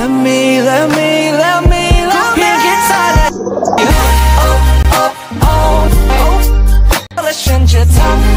Let me别再来。哦哦哦哦，了选择他。